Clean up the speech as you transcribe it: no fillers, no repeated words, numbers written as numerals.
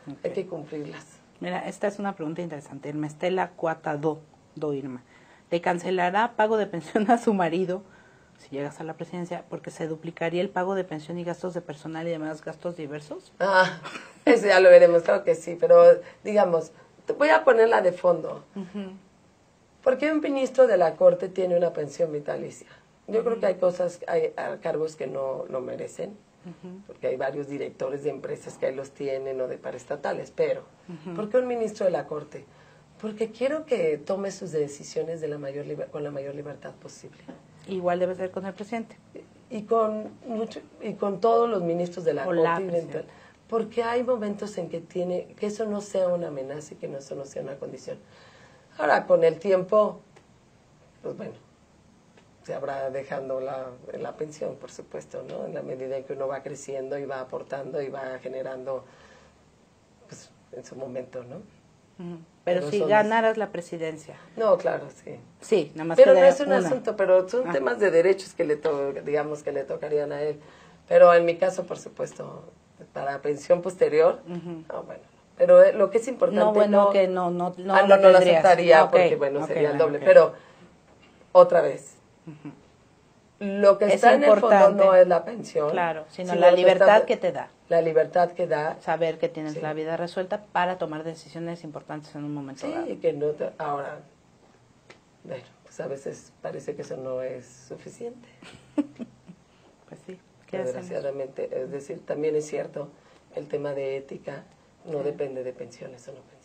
Okay. Hay que cumplirlas. Mira, esta es una pregunta interesante. Irma Estela Cuata do Irma. ¿Le cancelará pago de pensión a su marido si llegas a la presidencia porque se duplicaría el pago de pensión y gastos de personal y demás gastos diversos? Eso ya lo veremos, claro que sí, pero digamos, voy a ponerla de fondo. ¿Por qué un ministro de la Corte tiene una pensión vitalicia? Yo creo que hay cargos que no merecen, porque hay varios directores de empresas que ahí los tienen o de paraestatales, pero ¿por qué un ministro de la Corte? Porque quiero que tome sus decisiones con la mayor libertad posible. Igual debe ser con el presidente. Y con todos los ministros de la Corte. Porque hay momentos en que eso no sea una amenaza y que eso no sea una condición. Ahora, con el tiempo, pues bueno, se habrá dejando la pensión, por supuesto, ¿no? En la medida en que uno va creciendo y va aportando y va generando, pues, en su momento, ¿no? Pero si ganaras la presidencia. No, claro, sí. Sí, nada más. Pero no es un asunto, pero son temas de derechos que le tocarían a él. Pero en mi caso, por supuesto, para pensión posterior, no, bueno. Pero lo que es importante... No, bueno, que no lo aceptaría porque, bueno, sería el doble. Pero, otra vez, lo que está en el fondo no es la pensión. Claro, sino la libertad que te da. La libertad que da. Saber que tienes la vida resuelta para tomar decisiones importantes en un momento dado. Sí, que no ahora, bueno, pues a veces parece que eso no es suficiente. Pues sí. Desgraciadamente, es decir, también es cierto, el tema de ética no depende de pensiones o no pensiones.